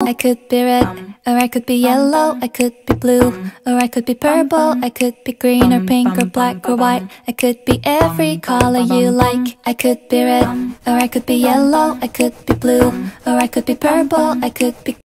I could be red, or I could be yellow, I could be blue, or I could be purple, I could be green or pink or black or white. I could be every color you like. I could be red, or I could be yellow, I could be blue, or I could be purple, I could be